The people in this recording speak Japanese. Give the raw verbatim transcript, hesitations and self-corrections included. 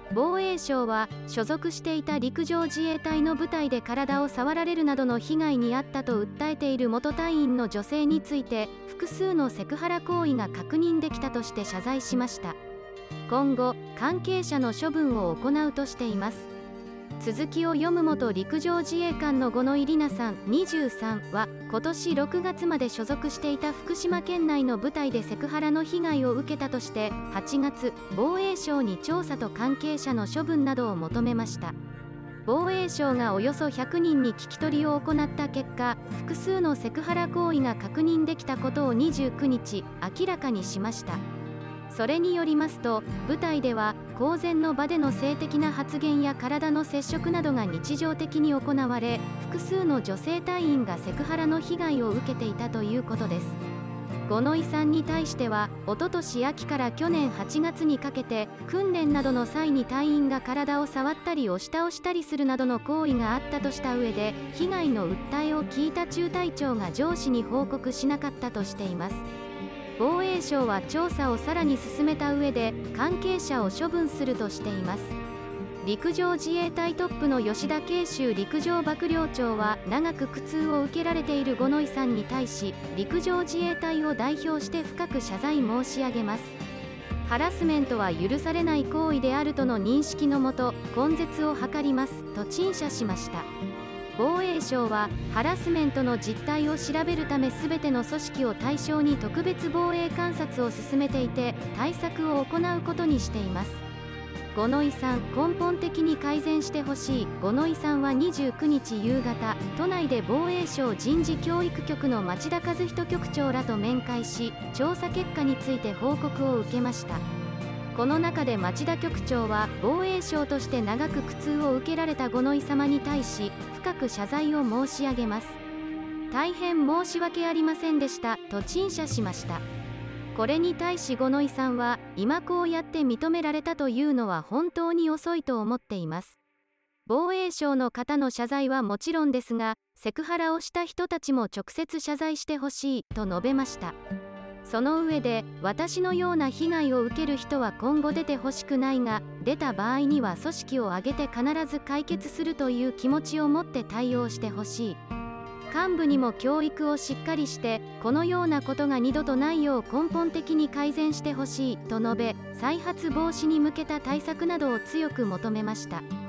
防衛省は所属していた陸上自衛隊の部隊で体を触られるなどの被害に遭ったと訴えている元隊員の女性について複数のセクハラ行為が確認できたとして謝罪しました。今後関係者の処分を行うとしています。続きを読む。元陸上自衛官の五ノ井里奈さんにじゅうさんは今年ろくがつまで所属していた福島県内の部隊でセクハラの被害を受けたとしてはちがつ防衛省に調査と関係者の処分などを求めました。防衛省がおよそひゃくにんに聞き取りを行った結果、複数のセクハラ行為が確認できたことをにじゅうくにち明らかにしました。それによりますと、部隊では公然の場での性的な発言や体の接触などが日常的に行われ、複数の女性隊員がセクハラの被害を受けていたということです。五ノ井さんに対しては、おととし秋から去年はちがつにかけて、訓練などの際に隊員が体を触ったり押し倒したりするなどの行為があったとした上で、被害の訴えを聞いた中隊長が上司に報告しなかったとしています。防衛省は調査をさらに進めた上で関係者を処分するとしています。陸上自衛隊トップの吉田慶州陸上幕僚長は、長く苦痛を受けられている五ノ井さんに対し、陸上自衛隊を代表して深く謝罪申し上げます。ハラスメントは許されない行為であるとの認識のもと根絶を図りますと陳謝しました。防衛省はハラスメントの実態を調べるため、すべての組織を対象に特別防衛監察を進めていて、対策を行うことにしています。五ノ井さん、根本的に改善してほしい。五ノ井さんはにじゅうくにち夕方、都内で防衛省人事教育局の町田和人局長らと面会し、調査結果について報告を受けました。この中で町田局長は、防衛省として長く苦痛を受けられた五ノ井様に対し深く謝罪を申し上げます。大変申し訳ありませんでしたと陳謝しました。これに対し五ノ井さんは、今こうやって認められたというのは本当に遅いと思っています。防衛省の方の謝罪はもちろんですが、セクハラをした人たちも直接謝罪してほしいと述べました。その上で、私のような被害を受ける人は今後出てほしくないが、出た場合には組織を挙げて必ず解決するという気持ちを持って対応してほしい。幹部にも教育をしっかりして、このようなことが二度とないよう根本的に改善してほしいと述べ、再発防止に向けた対策などを強く求めました。